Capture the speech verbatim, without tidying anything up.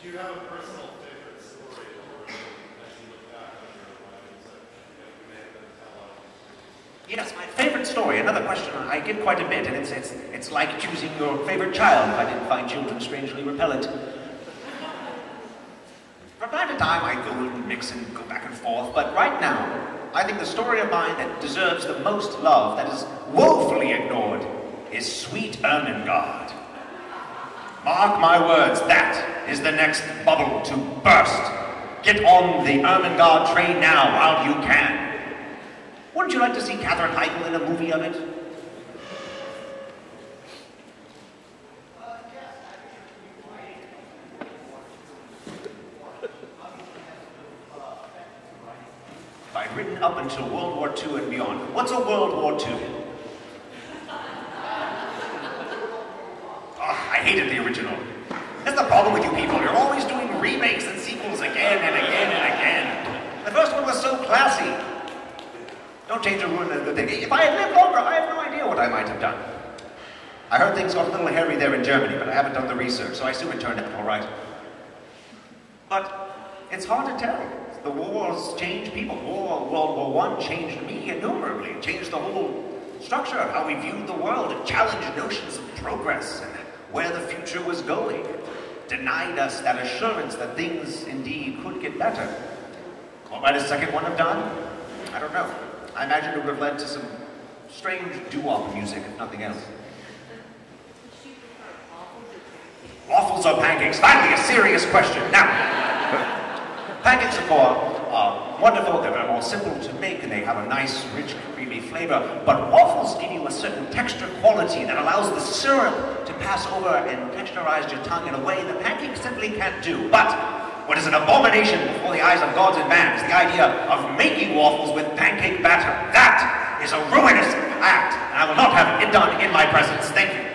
Do you have a personal favorite story or as you look back on your writings that you may have been tell us? Yes, my favorite story, another question I get quite a bit, and it's, it's, it's like choosing your favorite child if I didn't find children strangely repellent. From time to time I go and mix and go back and forth, but right now, I think the story of mine that deserves the most love, that is woefully ignored, is Sweet Ermengarde. Mark my words, that is the next bubble to burst. Get on the Ermengarde train now while you can. Wouldn't you like to see Katherine Heigl in a movie of it? I've written up until World War Two and beyond. What's a World War Two? Oh, I hated the original. That's the problem with you people. You're always doing remakes and sequels again and again and again. The first one was so classy. Don't change or ruin a good thing. If I had lived longer, I have no idea what I might have done. I heard things got a little hairy there in Germany, but I haven't done the research, so I assume it turned out all right. But it's hard to tell. The wars change people. War, World War One changed me innumerably. It changed the whole structure of how we viewed the world. It challenged notions of progress and where the future was going. It denied us that assurance that things indeed could get better. What might a second one have done? I don't know. I imagine it would have led to some strange doo-wop music, if nothing else. Waffles or pancakes? Finally, a serious question. Now, pancakes, of course, are wonderful. They're more simple to make, and they have a nice, rich, creamy flavor. But waffles give you a certain texture quality that allows the syrup to pass over and texturize your tongue in a way the pancake simply can't do. But what is an abomination before the eyes of gods and man is the idea of making waffles with pancake batter. That is a ruinous act, and I will not have it done in my presence. Thank you.